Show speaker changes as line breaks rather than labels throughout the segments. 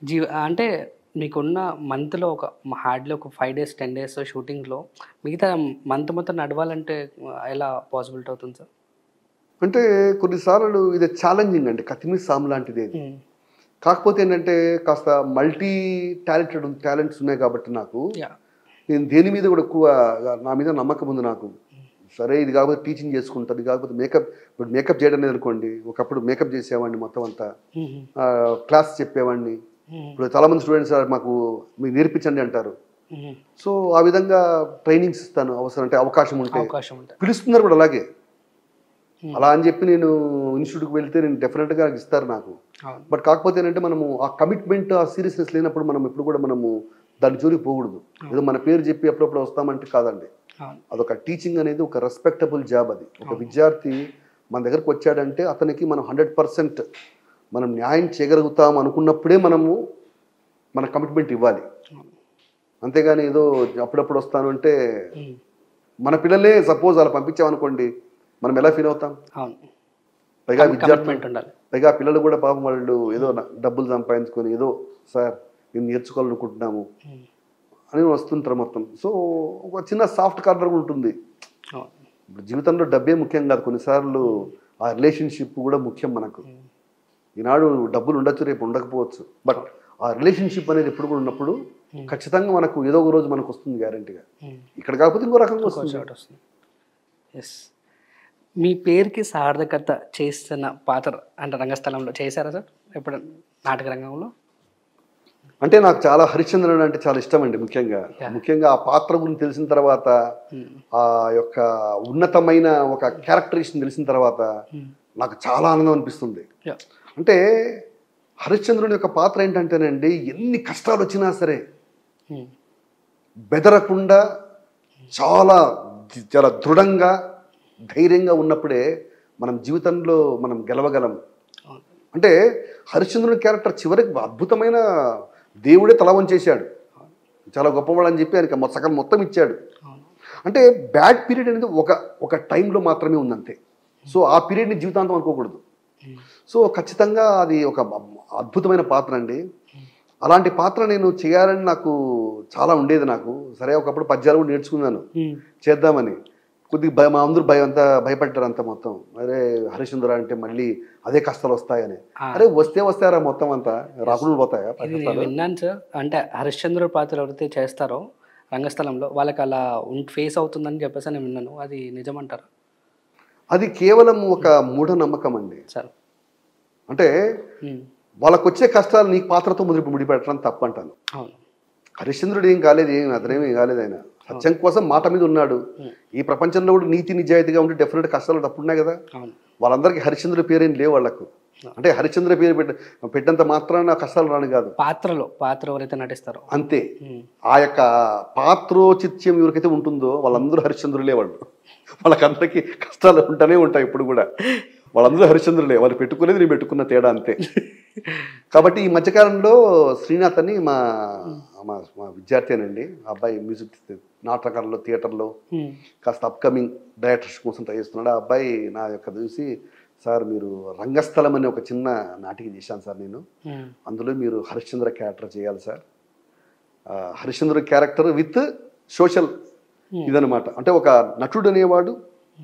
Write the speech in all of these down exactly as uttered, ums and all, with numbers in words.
జీవ అంటే మీకున్న మంత్‌లో ఒక హార్డ్‌లీ ఒక ఐదు డేస్, పది డేస్ షూటింగ్‌లో మిగతా మంత్ మొత్తం నడవాలంటే ఎలా పాసిబిలిటీ అవుతుంది సార్?
అంటే కొన్నిసార్లు ఇది ఛాలెంజింగ్ అండి. కత్తి మీద సాము లాంటిది ఇది.
హ్మ్.
కాకపోతే ఏంటంటే కాస్త మల్టీ టాలెంటెడ్ టాలెంట్స్ ఉన్నాయి కాబట్టి నాకు
యాహ్!
నేను దేని మీద కూడా ఎక్కువ నా మీద నమ్మకం ఉంది నాకు. సరే ఇది కాకపోతే టీచింగ్ చేసుకుంటా, ఇది కాకపోతే మేకప్ ఇప్పుడు మేకప్ చేయడం అనేది అనుకోండి. ఒకప్పుడు మేకప్ చేసేవాడిని మొత్తం అంతా.
హుహు.
ఆహ్, క్లాస్ చెప్పేవాడిని.
హ్మ్.
ఇప్పుడు చాలామంది స్టూడెంట్స్ మాకు మీకు నేర్పించండి అంటారు.
హుహు.
సో ఆ విధంగా ట్రైనింగ్స్ ఇస్తాను అవసరం అంటే అవకాశం ఉంటే.
అవకాశం ఉంటది.
పిలుస్తున్నారు కూడా అలాగే.
హ్మ్.
అలా అని చెప్పి నేను ఇన్‌స్టిట్యూట్‌కి వెళ్తే నేను డెఫినెట్‌గా ఇస్తారు నాకు.
అవును.
బట్ కాకపోతే ఏంటంటే మనము ఆ కమిట్మెంట్, ఆ సీరియస్‌నెస్ లేనప్పుడు మనం ఎప్పుడు కూడా మనము దాని జోలికి పోకూడదు. ఏదో మన పేరు చెప్పి అప్పుడప్పుడు వస్తామంటే కాదండి.
అవును.
అదొక టీచింగ్ అనేది ఒక రెస్పెక్టబుల్ జాబ్ అది. ఒక
అవును.
విద్యార్థి మన దగ్గరకు వచ్చాడంటే అతనికి మనం హండ్రెడ్ పర్సెంట్ మనం న్యాయం చేయగలుగుతాం అనుకున్నప్పుడే మనము మన కమిట్మెంట్ ఇవ్వాలి.
అవును.
అంతేగాని ఏదో అప్పుడప్పుడు వస్తాను అంటే
హ్మ్.
మన పిల్లలే సపోజ్ అలా పంపించామనుకోండి మనం ఎలా ఫీల్ అవుతాం?
అవును.
పైగా
కమి
విద్యార్థులు
కమిట్మెంట్ ఉండాలి.
పైగా పిల్లలు కూడా పాపం వాళ్ళు ఏదో న- డబ్బులు సంపాదించుకొని ఏదో సార్ మేము నేర్చుకోవాలనుకుంటున్నాము
హ్మ్.
అని వస్తుంటారు మొత్తం. సో ఒక చిన్న సాఫ్ట్ కార్నర్ ఉంటుంది.
అవును.
ఇప్పుడు జీవితంలో డబ్బే ముఖ్యం కాదు, కొన్నిసార్లు ఆ రిలేషన్షిప్ కూడా ముఖ్యం మనకు.
హ్మ్.
ఈనాడు డబ్బులు ఉండొచ్చు, రేపు ఉండకపోవచ్చు. బట్ ఆ రిలేషన్షిప్ అనేది ఎప్పుడు కూడా ఉన్నప్పుడు
హ్మ్.
ఖచ్చితంగా మనకు ఏదో ఒక రోజు మనకు వస్తుంది గ్యారెంటీగా.
హ్మ్.
ఇక్కడ కాకపోతే ఇంకో రకంగా
ఇంకో
వస్తుంది.
షాట్ వస్తుంది. యెస్. మీ పేరుకి సార్థకత చేస్తున్న పాత్ర అంటే రంగస్థలంలో చేశారా సార్? ఎప్పుడన్నా నాటక రంగంలో?
అంటే నాకు చాలా హరిశ్చంద్రుడు అంటే చాలా ఇష్టం అండి. ముఖ్యంగా
Yeah.
ముఖ్యంగా ఆ పాత్ర గురించి తెలిసిన తర్వాత
హ్మ్.
ఆ యొక్క ఉన్నతమైన ఒక క్యారెక్టరేషన్ తెలిసిన తర్వాత
హ్మ్.
నాకు చాలా ఆనందం అనిపిస్తుంది.
యాహ్!
అంటే హరిశ్చంద్రుని యొక్క పాత్ర ఏంటంటేనండి ఎన్ని కష్టాలు వచ్చినా సరే
హ్మ్.
బెదరకుండా చాలా ది- చాలా దృఢంగా ధైర్యంగా ఉన్నప్పుడే మనం జీవితంలో మనం గెలవగలం.
అవును.
అంటే హరిశ్చంద్రుని క్యారెక్టర్ చివరికి అద్భుతమైన దేవుడే తల వంచేశాడు. చాలా గొప్పవాడు అని చెప్పి ఆయనకి మొ- సగం మొత్తం ఇచ్చాడు.
అవును.
అంటే బ్యాడ్ పీరియడ్ అనేది ఒక ఒక టైంలో మాత్రమే ఉందంతే. సో ఆ పీరియడ్ని జీవితాంతం అనుకోకూడదు.
హ్మ్.
సో ఖచ్చితంగా అది ఒక అద్భుతమైన పాత్ర అండి. అలాంటి పాత్ర నేను చేయాలని నాకు చాలా ఉండేది నాకు. సరే ఒకప్పుడు పద్యాలు కూడా నేర్చుకున్నాను
హ్మ్.
చేద్దామని. కొద్దిగా భయం, మా అందరూ భయం అంతా భయపడ్డారు అంతా మొత్తం. అరే హరిశ్చంద్ర అంటే మళ్ళీ అదే కష్టాలు వస్తాయని.
ఆ!
అరే వస్తే వస్తారా మొత్తం అంతా రాకుండా పోతాయా
ఇది నేను
కష్టాలు?
విన్నాను సార్. అంటే హరిశ్చంద్రుడి పాత్ర ఎవరైతే చేస్తారో రంగస్థలంలో వాళ్ళకి అలా ఉం ఫేస్ అవుతుందని చెప్పేసి నేను విన్నాను. అది నిజమంటారా
అది కేవలం ఒక మూఢనమ్మకం అండి.
సార్?
అంటే
హ్మ్.
వాళ్ళకొచ్చే కష్టాలు నీ పాత్రతో ముడి ముడిపెట్టడం తప్పంటాను.
అవును.
హరిశ్చంద్రుడు ఏం కాలేదు, ఏం అతనేమి కాలేదు ఆయన. సత్యం కోసం మాట మీద ఉన్నాడు.
హ్మ్.
ఈ ప్రపంచంలో కూడా నీతి నిజాయితీగా ఉంటే డెఫినెట్ కష్టాలు తప్పున్నాయి కదా.
అవును.
వాళ్ళందరికీ హరిశ్చంద్ర పేరేం లేవు వాళ్ళకు. అంటే హరిశ్చంద్ర పేరు పెట్ట పెట్టినంత మాత్రాన కష్టాలు రాని కాదు.
పాత్రలో పాత్ర ఎవరైతే నటిస్తారో.
అంతే.
హ్మ్.
ఆ యొక్క పాత్రోచిత్యం ఎవరికైతే ఉంటుందో వాళ్ళందరూ హరిశ్చంద్రులే వాళ్ళు. వాళ్ళకందరికీ కష్టాలు ఉంటూనే ఉంటాయి ఇప్పుడు కూడా. వాళ్ళందరూ హరిశ్చంద్రులే. వాళ్ళు పెట్టుకునేది నేను పెట్టుకున్న తేడా అంతే. కాబట్టి ఈ మధ్యకాలంలో శ్రీనాథ్ అని మా మా మా విద్యార్థేనండి. ఆ అబ్బాయి మ్యూజిక్ నాటకాల్లో, థియేటర్లో
హ్మ్.
కాస్త అప్కమింగ్ డైరెక్టర్స్ కోసం ట్రై చేస్తున్నాడు. ఆ అబ్బాయి నా యొక్క చూసి సార్ మీరు రంగస్థలం అనే ఒక చిన్న నాటిక చేశాను సార్ నేను.
హ్మ్.
అందులో మీరు హరిశ్చంద్ర క్యారెక్టర్ చేయాలి సార్. ఆ, హరిశ్చంద్ర క్యారెక్టర్ విత్ సోషల్ ఇదనమాట. అంటే ఒక నటుడు అనేవాడు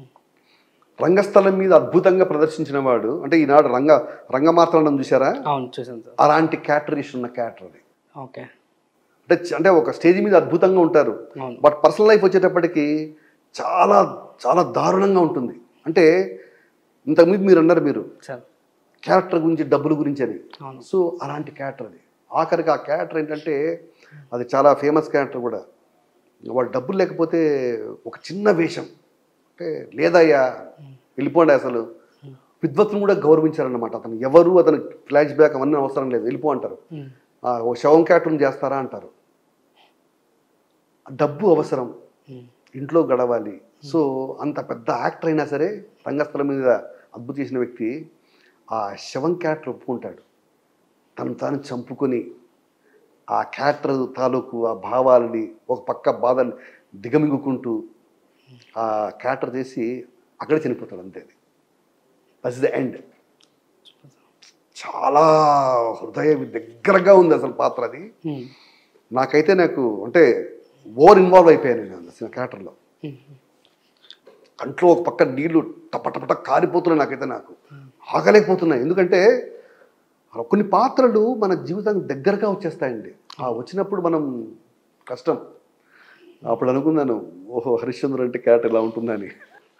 రంగస్థలం మీద అద్భుతంగా ప్రదర్శించిన వాడు. అంటే ఈనాడు రంగ రంగమార్తనం చూసారా,
అవును. చూసాను సార్.
అలాంటి క్యారెక్టరేషన్ ఉన్న క్యారెక్టర్ అది.
ఓకే.
అంటే చ- అంటే ఒక స్టేజ్ మీద అద్భుతంగా ఉంటారు,
అవును.
బట్ పర్సనల్ లైఫ్ వచ్చేటప్పటికి చాలా చాలా దారుణంగా ఉంటుంది. అంటే ఇంతకుముందు మీరు అన్నారు మీరు
సార్.
క్యారెక్టర్ గురించి డబ్బుల గురించి అని.
అవును.
సో అలాంటి క్యారెక్టర్ అది. ఆఖరికి ఆ క్యారెక్టర్ ఏంటంటే అది చాలా ఫేమస్ క్యారెక్టర్ కూడా. వాడు డబ్బులు లేకపోతే ఒక చిన్న వేషం అంటే లేదయ్యా వెళ్ళిపోండి అసలు. విద్వత్తును కూడా గౌరవించారన్నమాట. అతను ఎవరు, అతను ఫ్లాష్ బ్యాక్ అవన్నీ అవసరం లేదు, వెళ్ళిపో అంటారు.
హ్మ్.
ఆ, ఓ శవం క్యారెక్టర్ చేస్తారా అంటారు. డబ్బు అవసరం,
హ్మ్.
ఇంట్లో గడవాలి. సో అంత పెద్ద యాక్టర్ అయినా సరే రంగస్థలం మీద అద్భుతం చేసిన వ్యక్తి ఆ శవం క్యారెక్టర్ ఒప్పుకుంటాడు. తను తాను చంపుకొని ఆ క్యారెక్టర్ తాలూకు ఆ భావాలని ఒక పక్క బాధని దిగమింగుకుంటూ ఆ క్యారెక్టర్ చేసి అక్కడే చనిపోతాడు అంతే. That's the end. చాలా హృదయ దగ్గరగా ఉంది అసలు పాత్ర అది.
ఉమ్,
నాకైతే నాకు అంటే ఓవర్ ఇన్వాల్వ్ అయిపోయాను నేను అసలు క్యారెక్టర్లో. కంట్లో ఒక పక్క నీళ్లు టపటపట కారిపోతున్నాయి నాకైతే, నాకు ఆగలేకపోతున్నాయి. ఎందుకంటే కొన్ని పాత్రలు మన జీవితానికి దగ్గరగా వచ్చేస్తాయండి. ఆ వచ్చినప్పుడు మనం కష్టం. అప్పుడు అనుకున్నాను, ఓహో హరిశ్చంద్ర అంటే క్యారెక్టర్ ఇలా ఉంటుందని.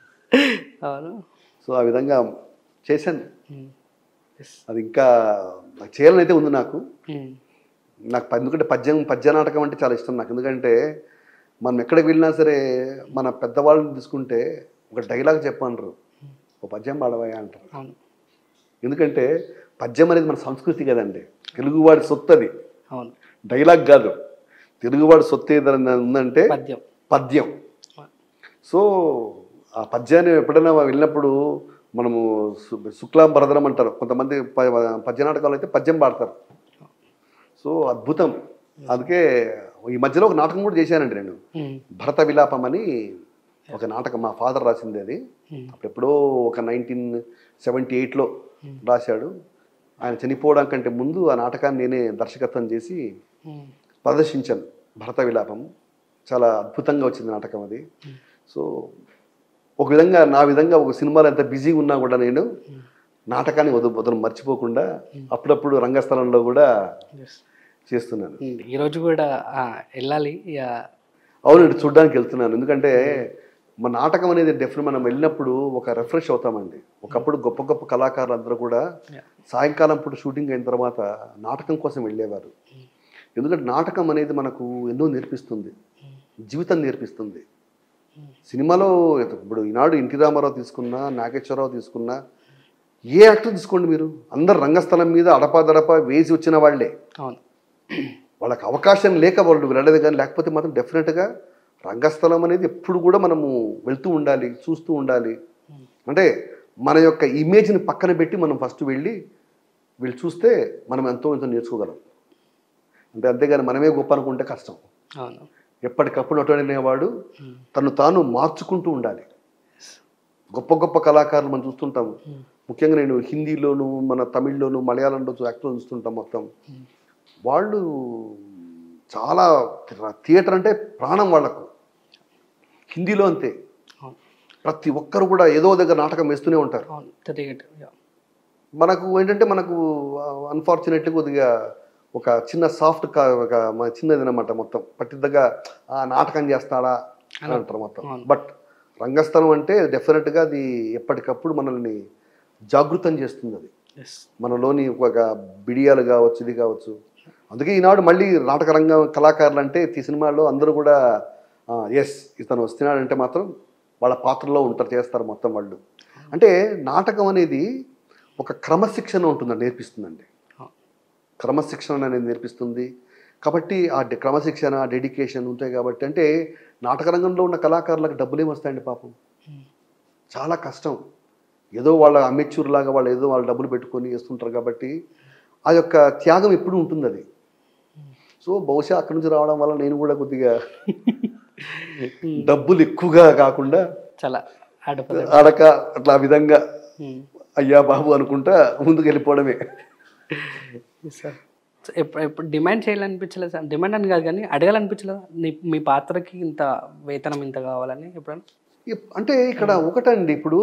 అవును.
సో ఆ విధంగా చేశాను.
ఉమ్, yes.
అది ఇంకా నాకు చేయాలని అయితే ఉంది నాకు.
ఉమ్,
నాకు ప- ఎందుకంటే పద్యం పద్య నాటకం అంటే చాలా ఇష్టం నాకు. ఎందుకంటే మనం ఎక్కడికి వెళ్ళినా సరే మన పెద్దవాళ్ళని తీసుకుంటే ఒక డైలాగ్ చెప్పంటారు, ఒక పద్యం పాడవయ్యా అంటారు.
అవును.
ఎందుకంటే పద్యం అనేది మన సంస్కృతి కదండి, తెలుగువాడి సొత్తు అది,
అవును.
డైలాగ్ కాదు. తెలుగువాడి సొత్తు ఏదైనా ఉందంటే
పద్యం.
పద్యం. సో ఆ పద్యాన్ని ఎప్పుడైనా వెళ్ళినప్పుడు మనము సు- శుక్లాం భరదనం అంటారు కొంతమంది, ప- పద్య నాటకాలు అయితే పద్యం పాడతారు. సో అద్భుతం. అందుకే ఈ మధ్యలో ఒక నాటకం కూడా చేశానండి నేను,
ఉమ్,
భరత విలాపం అని ఒక నాటకం. మా ఫాదర్ రాసింది అది.
ఉమ్,
అప్పుడెప్పుడో ఒక నైన్టీన్ సెవెంటీ ఎయిట్లో రాశాడు. ఆయన చనిపోవడం కంటే ముందు ఆ నాటకాన్ని నేనే దర్శకత్వం చేసి
ఉమ్,
ప్రదర్శించాను. భరత విలాపం చాలా అద్భుతంగా వచ్చింది నాటకం అది. సో ఒక విధంగా నా విధంగా ఒక సినిమాలో ఎంత బిజీగా ఉన్నా కూడా నేను నాటకాన్ని వద వదలు మర్చిపోకుండా అప్పుడప్పుడు రంగస్థలంలో కూడా
yes.
చేస్తున్నాను.
ఉమ్, ఈరోజు కూడా ఆ, వెళ్ళాలి ఇక.
అవునండి, చూడడానికి వెళ్తున్నాను. ఎందుకంటే మన నాటకం అనేది డెఫినెట్ మనం వెళ్ళినప్పుడు ఒక రిఫ్రెష్ అవుతామండి. ఒకప్పుడు గొప్ప గొప్ప కళాకారులు అందరూ కూడా
Yeah.
సాయంకాలం పూట షూటింగ్ అయిన తర్వాత నాటకం కోసం వెళ్ళేవారు. ఎందుకంటే నాటకం అనేది మనకు ఎన్నో నేర్పిస్తుంది, జీవితం నేర్పిస్తుంది. సినిమాలో ఇప్పుడు ఈనాడు ఎన్టీ రామారావు తీసుకున్నా, నాగేశ్వరరావు తీసుకున్నా, ఏ యాక్టర్ తీసుకోండి మీరు, అందరు రంగస్థలం మీద అడపాదడపా వేసి వచ్చిన వాళ్ళే.
అవును.
వాళ్ళకి అవకాశం లేక వాళ్ళు వెళ్ళలేదు, కానీ లేకపోతే మాత్రం డెఫినెట్గా రంగస్థలం అనేది ఎప్పుడు కూడా మనము వెళ్తూ ఉండాలి, చూస్తూ ఉండాలి. అంటే మన యొక్క ఇమేజ్ని పక్కన పెట్టి మనం ఫస్ట్ వెళ్ళి వీళ్ళు చూస్తే మనం ఎంతో ఎంతో నేర్చుకోగలం. అంటే అంతేగాని మనమే గొప్ప అనుకుంటే కష్టం.
అవును.
ఎప్పటికప్పుడు నటుడనేవాడు తను తాను మార్చుకుంటూ ఉండాలి. గొప్ప గొప్ప కళాకారులు మనం చూస్తుంటాం. ముఖ్యంగా నేను హిందీలోను, మన తమిళ్లోను, మలయాళంలో యాక్టర్లు చూస్తుంటాం. మొత్తం వాళ్ళు చాలా థియేటర్ అంటే ప్రాణం వాళ్ళకు. హిందీలో అంతే,
అవును.
ప్రతి ఒక్కరు కూడా ఏదో దగ్గర నాటకం వేస్తూనే ఉంటారు.
అవును. తెలియదు. Yeah.
మనకు ఏంటంటే మనకు అన్ఫార్చునేట్లీ కొద్దిగా ఒక చిన్న సాఫ్ట్ ఒక చిన్నది అనమాట. మొత్తం పట్టిద్దగా ఆ నాటకం చేస్తాడా అని అంటారు మొత్తం. బట్ రంగస్థలం అంటే డెఫినెట్గా అది ఎప్పటికప్పుడు మనల్ని జాగృతం చేస్తుంది. అది
Yes.
మనలోని ఒక బిడియాలు కావచ్చు, ఇది కావచ్చు. అందుకే ఈనాడు మళ్ళీ నాటక రంగం కళాకారులు అంటే ఈ సినిమాల్లో అందరూ కూడా ఎస్ ఇతను వస్తున్నాడంటే మాత్రం వాళ్ళ పాత్రలో ఉంటారు, చేస్తారు మొత్తం వాళ్ళు. అంటే నాటకం అనేది ఒక క్రమశిక్షణ ఉంటుందండి, నేర్పిస్తుందండి. క్రమశిక్షణ అనేది నేర్పిస్తుంది. కాబట్టి ఆ క్రమశిక్షణ, డెడికేషన్ ఉంటాయి కాబట్టి. అంటే నాటక రంగంలో ఉన్న కళాకారులకు డబ్బులు ఏమి వస్తాయండి పాపం, చాలా కష్టం. ఏదో వాళ్ళ అమెచ్యూర్ లాగా వాళ్ళు ఏదో వాళ్ళు డబ్బులు పెట్టుకొని వేస్తుంటారు కాబట్టి ఆ యొక్క త్యాగం ఎప్పుడు ఉంటుంది అది. సో బహుశా అక్కడి నుంచి రావడం వల్ల నేను కూడా కొద్దిగా డబ్బులు ఎక్కువగా కాకుండా
చాలా ఆడపద.
అడక అట్లా ఆ విధంగా అయ్యా బాబు అనుకుంటా ముందుకు వెళ్ళిపోవడమే.
సార్ ఎప్పుడు ఎప్పుడు డిమాండ్ చేయాలనిపించలేదు సార్? డిమాండ్ అని కాదు కానీ అడగాలనిపించలేదు నీ మీ పాత్రకి ఇంత వేతనం ఇంత కావాలని ఎప్పుడన్నా?
అంటే ఇక్కడ ఒకటండి, ఇప్పుడు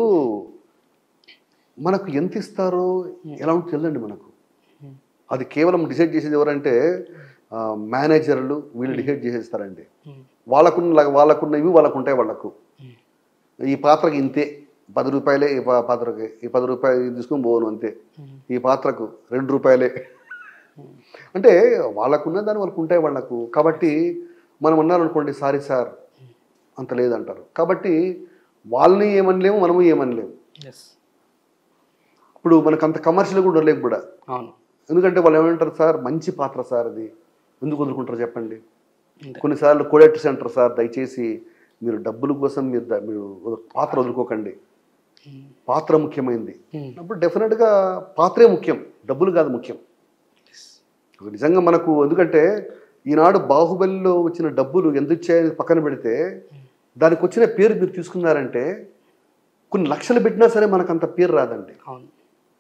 మనకు ఎంత ఇస్తారో ఎలా ఉంటుందో తెలియదండి మనకు. అది కేవలం డిసైడ్ చేసేది ఎవరంటే మేనేజర్లు, వీళ్ళు డిసైడ్ చేసేస్తారండి. వాళ్ళకున్న వాళ్ళకున్నవి వాళ్ళకు ఉంటాయి. వాళ్ళకు ఈ పాత్రకి ఇంతే, పది రూపాయలే ఈ పాత్రకి, ఈ పది రూపాయలు తీసుకొని పోను అంతే, ఈ పాత్రకు రెండు రూపాయలే. అంటే వాళ్ళకున్న దాని వాళ్ళకు ఉంటాయి వాళ్ళకు. కాబట్టి మనం అన్నారనుకోండి, సారీ సార్ అంత లేదంటారు. కాబట్టి వాళ్ళని ఏమనలేము, మనము ఏమనలేము. ఇప్పుడు మనకు అంత కమర్షియల్ కూడా ఉండలేము కూడా.
అవును.
ఎందుకంటే వాళ్ళు ఏమంటారు, సార్ మంచి పాత్ర సార్, అది ఎందుకు వదులుకుంటారు చెప్పండి. కొన్నిసార్లు కోడెక్టర్స్ అంటారు, సార్ దయచేసి మీరు డబ్బుల కోసం మీరు మీరు పాత్ర వదులుకోకండి, పాత్ర ముఖ్యమైనది. అప్పుడు డెఫినెట్గా పాత్రే ముఖ్యం, డబ్బులు కాదు ముఖ్యం. నిజంగా మనకు ఎందుకంటే ఈనాడు బాహుబలిలో వచ్చిన డబ్బులు ఎందుకు ఇచ్చాయని పక్కన పెడితే దానికి వచ్చిన పేరు మీరు తీసుకున్నారంటే కొన్ని లక్షలు పెట్టినా సరే మనకు అంత పేరు రాదండి.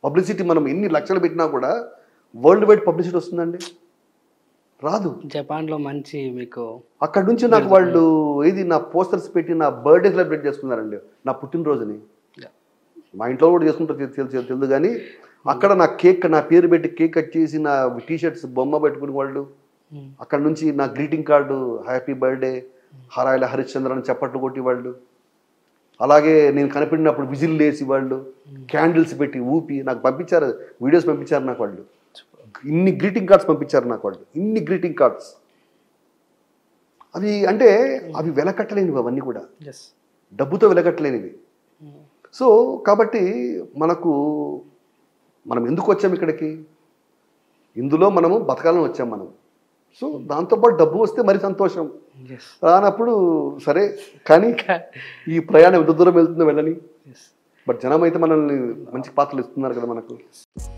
పబ్లిసిటీ మనం ఎన్ని లక్షలు పెట్టినా కూడా వరల్డ్ వైడ్ పబ్లిసిటీ వస్తుందండి, రాదు.
జపాన్లో మంచి మీకు
అక్కడ నుంచి నాకు వాళ్ళు ఏది నా పోస్టర్స్ పెట్టి నా బర్త్డే సెలబ్రేట్ చేసుకున్నారండి, నా పుట్టినరోజుని. మా ఇంట్లో కూడా చేసుకుంటారు తెలుసు తెలుసు కానీ అక్కడ నా కేక్ నా పేరు పెట్టి కేక్ కట్ చేసి నా టీ షర్ట్స్ బొమ్మ పెట్టుకుని వాళ్ళు అక్కడ నుంచి నా గ్రీటింగ్ కార్డు హ్యాపీ బర్త్డే హరాయిల హరిశ్చంద్ర అని చప్పట్లు కొట్టి వాళ్ళు, అలాగే నేను కనిపెట్టినప్పుడు విజిల్ వేసి వాళ్ళు క్యాండిల్స్ పెట్టి ఊపి నాకు పంపించారు, వీడియోస్ పంపించారు నాకు వాళ్ళు. ఇన్ని గ్రీటింగ్ కార్డ్స్ పంపించారు నాకు వాళ్ళు, ఇన్ని గ్రీటింగ్ కార్డ్స్. అవి అంటే అవి వెలకట్టలేనివి, అవన్నీ కూడా డబ్బుతో వెలకట్టలేనివి. సో కాబట్టి మనకు మనం ఎందుకు వచ్చాం ఇక్కడికి, ఇందులో మనము బతకాలని వచ్చాం మనం. సో దాంతోపాటు డబ్బు వస్తే మరి సంతోషం, రానప్పుడు సరే. కానీ ఈ ప్రయాణం ఎంత దూరం వెళ్తుందో వెళ్ళని, బట్ జనం అయితే మనల్ని మంచి పాత్రలు ఇస్తున్నారు కదా మనకు.